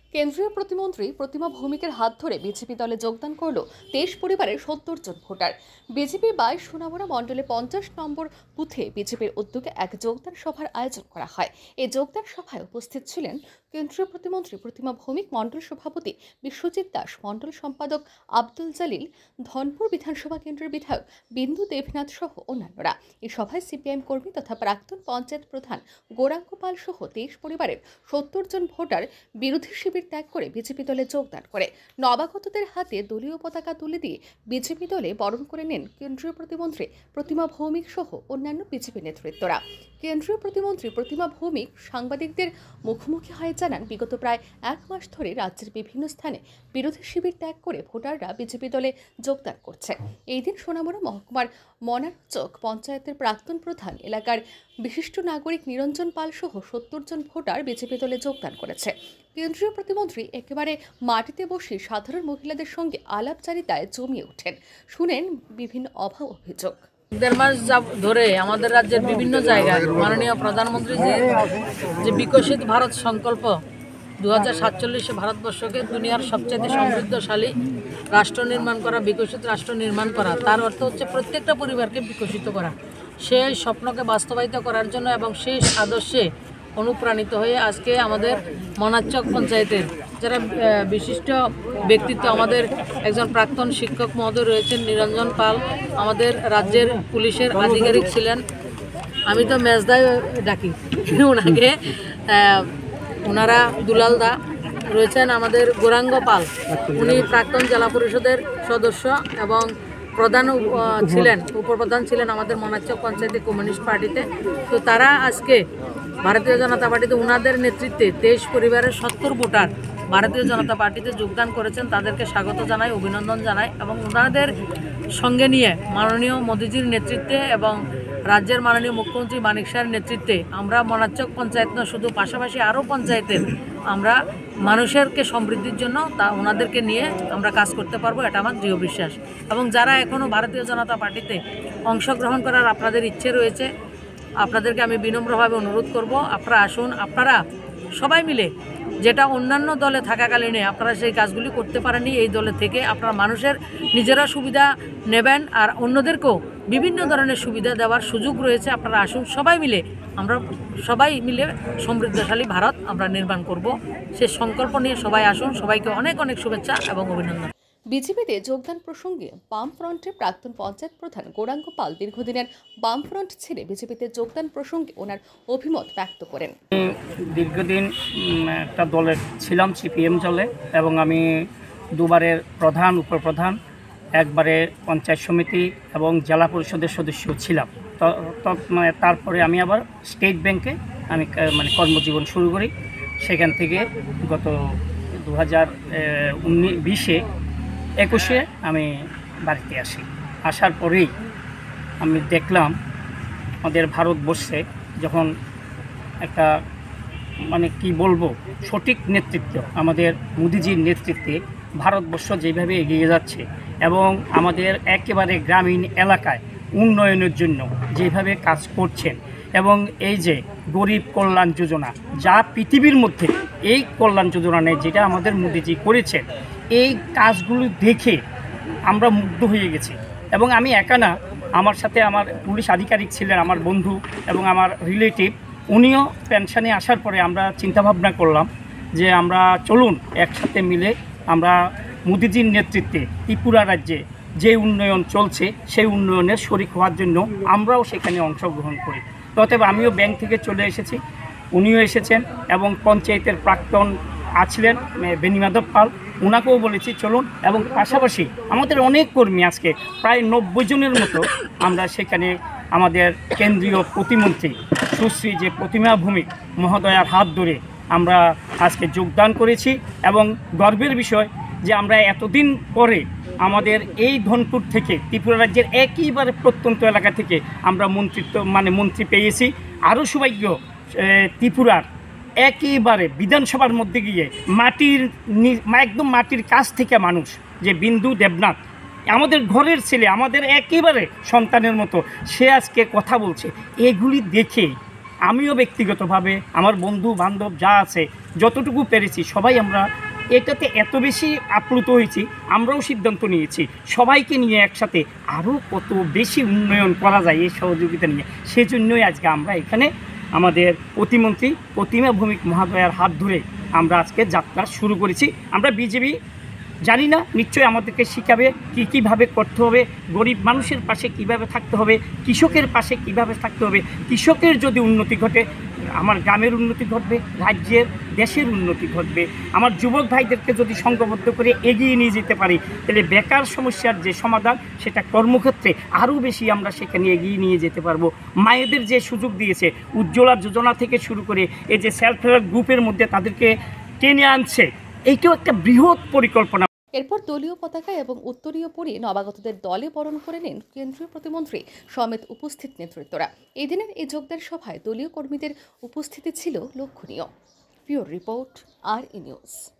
কেন্দ্রীয় প্রতিমন্ত্রী প্রতিমা ভৌমিকের হাত ধরে বিজেপি দলে যোগদান করল 23 পরিবারের 70 জন ভোটার। বিজেপি 22 সোনামুড়া মণ্ডলে 50 নম্বর বুথে বিজেপির উদ্যোগে এক যোগদান সভার আয়োজন করা হয়। এই যোগদান সভায় উপস্থিত ছিলেন কেন্দ্রীয় প্রতিমন্ত্রী প্রতিমা ভৌমিক, মণ্ডল সভাপতি বিশ্বজিৎ দাস, মণ্ডল সম্পাদক আব্দুল জালিল, ধনপুর বিধানসভা কেন্দ্রের বিধায়ক বিন্দু দেবনাথ সহ অন্যান্যরা। এই সভায় সিপিআইএম কর্মী তথা প্রাক্তন পঞ্চায়েত প্রধান গৌরাঙ্গ পাল সহ 23 পরিবারের 70 জন ভোটার বিরোধী শিবির ত্যাগ করে বিজেপি দলে যোগদান করে নবাগতদের হাতে দলীয় পতাকা তুলে দিয়ে বিজেপি দলে বরণ করে নেন কেন্দ্রীয় প্রতিমন্ত্রী প্রতিমা ভৌমিক সহ অন্যান্য বিজেপি নেতৃত্বরা। কেন্দ্রীয় প্রতিমন্ত্রী প্রতিমা ভৌমিক সাংবাদিকদের মুখোমুখি হয়ে জানান, বিগত প্রায় 1 মাস ধরে রাজ্যের বিভিন্ন স্থানে বিরোধী শিবির ত্যাগ করে ভোটাররা বিজেপি দলে যোগদান করছে। এই দিন সোনামুড়া মহকুমার মনারচক পঞ্চায়েতের প্রাক্তন প্রধান, এলাকার বিশিষ্ট নাগরিক নিরঞ্জন পাল সহ 70 জন ভোটার বিজেপি দলে যোগদান করেছে। কেন্দ্রীয় প্রতিমন্ত্রী একেবারে মাটিতে বসে সাধারণ মহিলাদের সঙ্গে আলাপচারিতায় জমিয়ে ওঠেন, শুনেন বিভিন্ন অভিযোগ। 1.5 মাস ধরে আমাদের রাজ্যের বিভিন্ন জায়গায় মাননীয় প্রধানমন্ত্রী যে বিকশিত ভারত সংকল্প 2047 ভারতবর্ষকে দুনিয়ার সবচেয়ে সমৃদ্ধশালী রাষ্ট্র নির্মাণ করা, বিকশিত রাষ্ট্র নির্মাণ করা, তার অর্থ হচ্ছে প্রত্যেকটা পরিবারকে বিকশিত করা। সেই স্বপ্নকে বাস্তবায়িত করার জন্য এবং সেই আদর্শে অনুপ্রাণিত হয়ে আজকে আমাদের মনারচক পঞ্চায়েতের যারা বিশিষ্ট ব্যক্তিত্ব, আমাদের একজন প্রাক্তন শিক্ষক মহোদয় রয়েছেন নিরঞ্জন পাল, আমাদের রাজ্যের পুলিশের আধিকারিক ছিলেন, আমি তো মেজদায় ডাকি ওনাকে, ওনারা দুলাল দা রয়েছেন, আমাদের গৌরাঙ্গ পাল, উনি প্রাক্তন জেলা পরিষদের সদস্য এবং প্রধান ছিলেন, উপপ্রধান ছিলেন আমাদের মনারচক পঞ্চায়েতে কমিউনিস্ট পার্টিতে। তো তারা আজকে ভারতীয় জনতা পার্টিতে ওনাদের নেতৃত্বে 23 পরিবারের 70 ভোটার ভারতীয় জনতা পার্টিতে যোগদান করেছেন। তাদেরকে স্বাগত জানাই, অভিনন্দন জানাই এবং ওনাদের সঙ্গে নিয়ে মাননীয় মোদীজির নেতৃত্বে এবং রাজ্যের মাননীয় মুখ্যমন্ত্রী মানিক শাহের নেতৃত্বে আমরা মনারচক পঞ্চায়েত না শুধু পাশাপাশি আরও পঞ্চায়েতের আমরা মানুষেরকে সমৃদ্ধির জন্য ওনাদেরকে নিয়ে আমরা কাজ করতে পারবো, এটা আমার দৃঢ় বিশ্বাস। এবং যারা এখনও ভারতীয় জনতা পার্টিতে অংশগ্রহণ করার আপনাদের ইচ্ছে রয়েছে, আপনাদেরকে আমি বিনম্রভাবে অনুরোধ করব, আপনারা আসুন, আপনারা সবাই মিলে যেটা অন্যান্য দলে থাকাকালীনে আপনারা সেই কাজগুলি করতে পারেননি, এই দলে থেকে আপনারা মানুষের নিজেরা সুবিধা নেবেন আর অন্যদেরকেও বিভিন্ন ধরনের সুবিধা দেওয়ার সুযোগ রয়েছে। আপনারা আসুন, আমরা সবাই মিলে সমৃদ্ধশালী ভারত আমরা নির্মাণ করব। সে সংকল্প নিয়ে সবাই আসুন, সবাইকে অনেক অনেক শুভেচ্ছা এবং অভিনন্দন। বিজেপিতে যোগদান প্রসঙ্গে বামফ্রন্টের প্রাক্তন পঞ্চায়েত প্রধান গৌরাঙ্গ পাল দীর্ঘদিনের বামফ্রন্ট ছেড়ে বিজেপিতে যোগদান প্রসঙ্গে ওনার অভিমত ব্যক্ত করেন। দীর্ঘদিন একটা দলে ছিলাম, সিপিএম দলে, এবং আমি দুবারের প্রধান, উপপ্রধান, একবারে পঞ্চায়েত সমিতি এবং জেলা পরিষদের সদস্য ছিলাম। তারপরে আমি আবার স্টেট ব্যাংকে আমি কর্মজীবন শুরু করি। সেখান থেকে গত 2021 আমি বাড়িতে আসি। আসার পরেই আমি দেখলাম আমাদের ভারতবর্ষে যখন একটা কি বলবো, সঠিক নেতৃত্ব আমাদের মোদিজির নেতৃত্বে ভারতবর্ষ যেভাবে এগিয়ে যাচ্ছে এবং আমাদের একেবারে গ্রামীণ এলাকায় উন্নয়নের জন্য যেভাবে কাজ করছেন এবং এই যে গরিব কল্যাণ যোজনা, যা পৃথিবীর মধ্যে এই কল্যাণ যোজনা নেই যেটা আমাদের মোদিজি করেছেন, এই কাজগুলো দেখে আমরা মুগ্ধ হয়ে গেছি। এবং আমি একা না, আমার সাথে আমার পুলিশ আধিকারিক ছিলেন, আমার বন্ধু এবং আমার রিলেটিভ, উনিও পেনশনে আসার পরে আমরা চিন্তাভাবনা করলাম যে আমরা চলুন একসাথে মিলে আমরা মোদিজির নেতৃত্বে ত্রিপুরা রাজ্যে যে উন্নয়ন চলছে সেই উন্নয়নের শরিক হওয়ার জন্য আমরাও সেখানে অংশগ্রহণ করি। তবে আমিও ব্যাংক থেকে চলে এসেছি, উনিও এসেছেন এবং পঞ্চায়েতের প্রাক্তন আছিলেন বেনিমাধব পাল, ওনাকেও বলেছি চলুন। এবং পাশাপাশি আমাদের অনেক কর্মী, আজকে প্রায় 90 জনের মতো আমরা সেখানে আমাদের কেন্দ্রীয় প্রতিমন্ত্রী সুশ্রী যে প্রতিমা ভৌমিক মহোদয়ার হাত ধরে আমরা আজকে যোগদান করেছি। এবং গর্বের বিষয় যে আমরা এতদিন পরে আমাদের এই ধনপুর থেকে ত্রিপুরা রাজ্যের একেবারে প্রত্যন্ত এলাকা থেকে আমরা মন্ত্রী পেয়েছি। আরও সৌভাগ্য, ত্রিপুরার একেবারে বিধানসভার মধ্যে গিয়ে একদম মাটির কাছ থেকে মানুষ, যে বিন্দু দেবনাথ, আমাদের ঘরের ছেলে, আমাদের একেবারে সন্তানের মতো, সে আজকে কথা বলছে। এগুলি দেখে আমিও ব্যক্তিগতভাবে, আমার বন্ধু বান্ধব যা আছে, যতটুকু পেরেছি সবাই আমরা এটাতে এত বেশি আপ্লুত হয়েছি, আমরাও সিদ্ধান্ত নিয়েছি সবাইকে নিয়ে একসাথে আরও কত বেশি উন্নয়ন করা যায় এই সহযোগিতা নিয়ে। সেজন্যই আজকে আমরা এখানে আমাদের প্রতিমন্ত্রী প্রতিমা ভৌমিক মহোদয়ার হাত ধরে আমরা আজকে যাত্রা শুরু করেছি। আমরা বিজেপি জানি না, নিশ্চয়ই আমাদেরকে শিখাবে কীভাবে করতে হবে, গরিব মানুষের পাশে কিভাবে থাকতে হবে, কৃষকের পাশে কিভাবে থাকতে হবে। কৃষকের যদি উন্নতি ঘটে আমার গ্রামের উন্নতি ঘটবে, রাজ্যের দেশের উন্নতি ঘটবে। আমার যুবক ভাইদেরকে যদি সংঘবদ্ধ করে এগিয়ে নিয়ে যেতে পারি তাহলে বেকার সমস্যার যে সমাধান সেটা কর্মক্ষেত্রে আরও বেশি আমরা সেখানে এগিয়ে নিয়ে যেতে পারবো। মায়েদের যে সুযোগ দিয়েছে উজ্জ্বলা যোজনা থেকে শুরু করে এই যে সেলফ হেল্প গ্রুপের মধ্যে তাদেরকে টেনে আনছে, এইটাও একটা বৃহৎ পরিকল্পনা। এরপর দলীয় পতাকা এবং উত্তরীয় পরে নবাগতদের দলে বরণ করে নেন কেন্দ্রীয় প্রতিমন্ত্রী সমেত উপস্থিত নেতৃত্বরা। এই দিনের এই যোগদান সভায় দলীয় কর্মীদের উপস্থিতি ছিল লক্ষণীয়। Pure report, R E news.